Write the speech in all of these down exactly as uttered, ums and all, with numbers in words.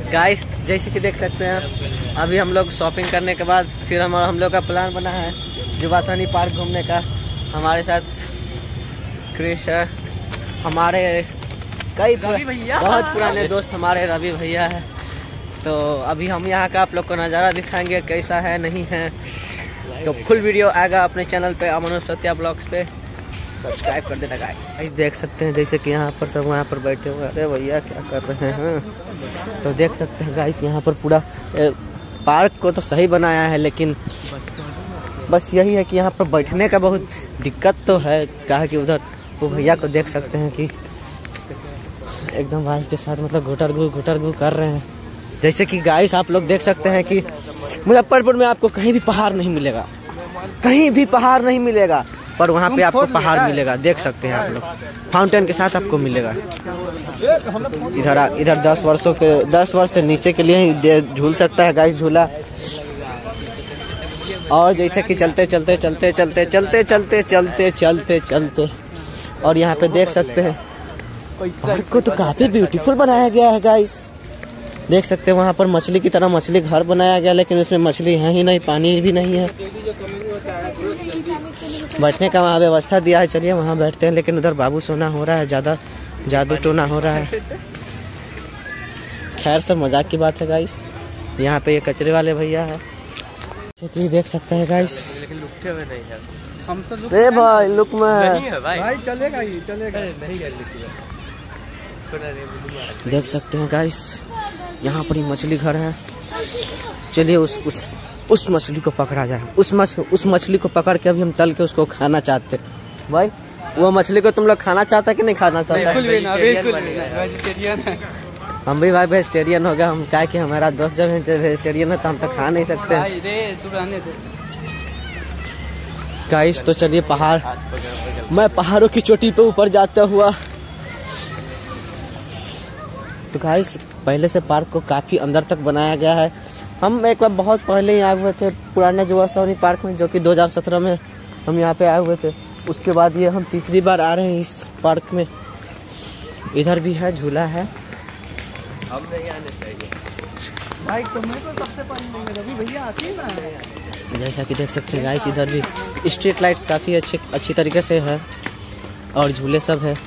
Guys जैसे कि देख सकते हैं अभी हम लोग शॉपिंग करने के बाद फिर हम हम लोग का प्लान बना है जुबासानी पार्क घूमने का। हमारे साथ क्रिश है, हमारे कई बहुत पुराने दोस्त हमारे रवि भैया है। तो अभी हम यहाँ का आप लोग को नज़ारा दिखाएंगे कैसा है नहीं है। तो फुल वीडियो आएगा अपने चैनल पे अमन सत्या ब्लॉग्स पे, सब्सक्राइब कर देना गाइस। देख सकते हैं जैसे कि यहाँ पर सब वहाँ पर बैठे हुए। अरे भैया क्या कर रहे हैं। तो देख सकते हैं गाइस यहाँ पर पूरा पार्क को तो सही बनाया है, लेकिन बस यही है कि यहाँ पर बैठने का बहुत दिक्कत तो है। कहा कि उधर वो भैया को देख सकते हैं कि एकदम वाइफ के साथ मतलब घुटर घू घुटर घू कर रहे हैं। जैसे कि गाइस आप लोग देख सकते हैं कि मुजफ्फरपुर में आपको कहीं भी पहाड़ नहीं मिलेगा, कहीं भी पहाड़ नहीं मिलेगा, पर वहाँ पे आपको पहाड़ मिलेगा। देख सकते हैं आप लोग, फाउंटेन के साथ आपको मिलेगा। इधर इधर दस वर्षों के दस वर्ष से नीचे के लिए ही झूल सकता है गाइस झूला। और जैसे कि चलते चलते चलते चलते चलते चलते चलते चलते चलते और यहाँ पे देख सकते हैं पार्क को तो काफी ब्यूटीफुल बनाया गया है गाइस। देख सकते हैं वहाँ पर मछली की तरह मछली घर बनाया गया, लेकिन उसमें मछली है ही नहीं, पानी भी नहीं है। बैठने का वहाँ व्यवस्था दिया है, चलिए वहाँ बैठते हैं। लेकिन उधर बाबू सोना हो रहा है, ज़्यादा जादू टोना हो रहा है। खैर सब मजाक की बात है गाइस। यहाँ पे ये कचरे वाले भैया है, जैसे कि देख सकते हैं गाइस। लेकिन लुकते हुए नहीं है, हम सब लुक रे भाई लुक में नहीं है भाई, भाई चलेगा ही चलेगा नहीं है। देख सकते हैं गाइस यहाँ पर ही मछली घर है। चलिए उस उस उस मछली को पकड़ा जाए। उस मछ उस मछली को पकड़ के अभी हम तल के उसको खाना चाहते। भाई वो मछली को तुम लोग खाना चाहता कि नहीं खाना चाहता? वेजिटेरियन है हम भी भाई वेजिटेरियन हो गया। हम क्या कि हमारा दोस्त जब वेजिटेरियन है तो हम तो खा नहीं सकते गाइस। तो चलिए पहाड़, मैं पहाड़ों की चोटी पे ऊपर जाता हुआ। तो गाइस पहले से पार्क को काफ़ी अंदर तक बनाया गया है। हम एक बार बहुत पहले ही आए हुए थे पुराने जुबासानी पार्क में, जो कि दो हज़ार सत्रह में हम यहाँ पे आए हुए थे। उसके बाद ये हम तीसरी बार आ रहे हैं इस पार्क में। इधर भी है झूला है। हम नहीं आने चाहिए भाई, तुम्हें तो सबसे पहले रवि भैया आती है ना। जैसा कि देख सकते हैं गाइस इधर भी स्ट्रीट लाइट्स काफ़ी अच्छे अच्छी तरीके से है और झूले सब है।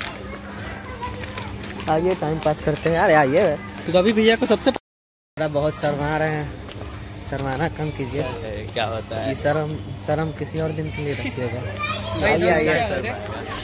आइए टाइम पास करते हैं यार। आइए रवि भैया को सबसे बहुत शर्मा रहे हैं, शर्माना कम कीजिए। क्या होता है शर्म शर्म किसी और दिन के लिए रखिएगा। आइए आइए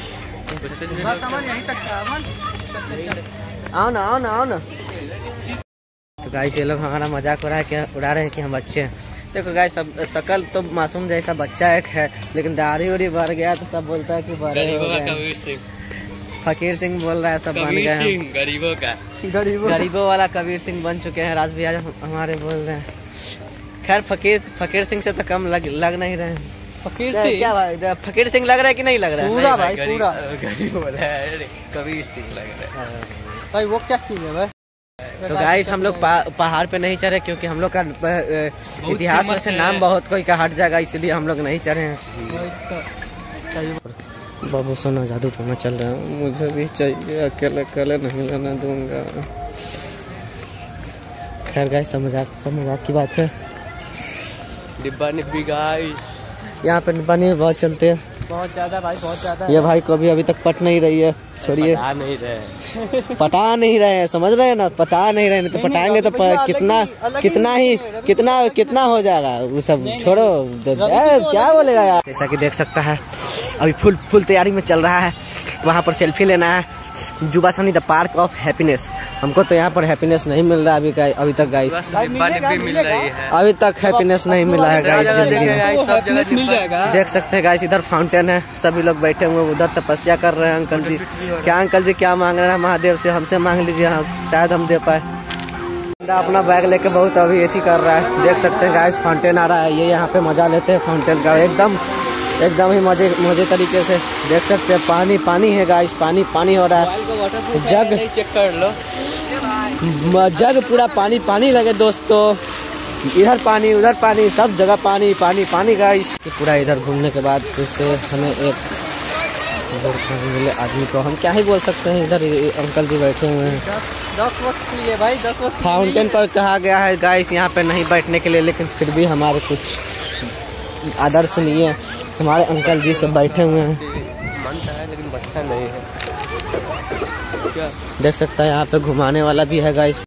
आओ ना आओ ना आओ ना। तो गाइस ये लोग हमारा मजाक उड़ा के उड़ा रहे हैं कि हम बच्चे हैं। देखो गाइस सब शकल तो मासूम जैसा बच्चा एक है, लेकिन दाढ़ी उड़ी बढ़ गया तो सब बोलता है कि बड़े हो गए। फकीर सिंह बोल रहा है सब बन गए हैं। गरीबों का गरीबों गरीबों वाला कबीर सिंह बन चुके हैं। राज भैया हमारे बोल रहे हैं। खैर फकीर फकीर सिंह से तो कम लग लग नहीं रहे हैं। फकीर सिंह क्या भाई, फकीर सिंह लग रहा है कि नहीं लग रहा है? पूरा भाई पूरा गरीब बोला है, कबीर सिंह लग रहा है भाई। वो क्या चीज है भाई? तो गाइस हम लोग पहाड़ पे नहीं चढ़े क्योंकि हम लोग का इतिहास में से नाम बहुत कोई का हट जाएगा, इसलिए हम लोग नहीं चढ़े हैं। बाबू सोना जादू टोना चल रहा है, मुझे भी चाहिए, अकेले अकेले नहीं लेना दूंगा। खैर गाइस सब मजाक सब मजाक की बात है। डिब्बा निब्बी गाइस यहाँ पे डिब्बा नहीं बहुत चलते हैं, बहुत ज्यादा भाई बहुत ज्यादा। ये भाई को अभी अभी तक पट नहीं रही है। छोड़िए पटा नहीं रहे पटा नहीं रहे हैं, समझ रहे हैं ना? पटा नहीं रहे हैं तो पटाएंगे तो कितना कितना ही कितना कितना हो जाएगा वो सब। छोड़ो क्या बोलेगा यार। जैसा कि देख सकता है अभी फुल फुल तैयारी में चल रहा है। वहाँ पर सेल्फी लेना है। जुबासानी द पार्क ऑफ हैप्पीनेस। हमको तो यहाँ पर हैप्पीनेस नहीं मिल रहा अभी अभी तक गाइस। अभी तक हैप्पीनेस नहीं मिला है गाइस जिंदगी में। देख सकते हैं गाइस इधर फाउंटेन है, सभी लोग बैठे हुए उधर तपस्या कर रहे हैं। अंकल जी क्या अंकल जी क्या मांग रहे हैं महादेव से? हमसे मांग लीजिए, शायद हम दे पाए। अपना बैग लेके बहुत अभी एथी कर रहा है। देख सकते हैं गाइस फाउंटेन आ रहा है, ये यहाँ पे मजा लेते हैं फाउंटेन का एकदम एकदम ही मजे मजे तरीके से। देख सकते हैं पानी पानी है गाइस, पानी पानी हो रहा है। जग चेक कर लो, जग पूरा पानी पानी लगे दोस्तों। इधर पानी उधर पानी, सब जगह पानी पानी पानी गाइस। पूरा इधर घूमने के बाद फिर से हमें एक इधर खाने मिले आदमी को हम क्या ही बोल सकते हैं। इधर ये अंकल जी बैठे हुए हैं। दस वक्त के लिए भाई, दस वक्त फाउंटेन पर कहा गया है गाइस यहाँ पे नहीं बैठने के लिए, लेकिन फिर भी हमारे कुछ आदर्श नहीं है। हमारे अंकल जी सब बैठे हुए हैं। मन है लेकिन बच्चा नहीं है क्या। देख सकता है यहाँ पे घुमाने वाला भी है गाइस।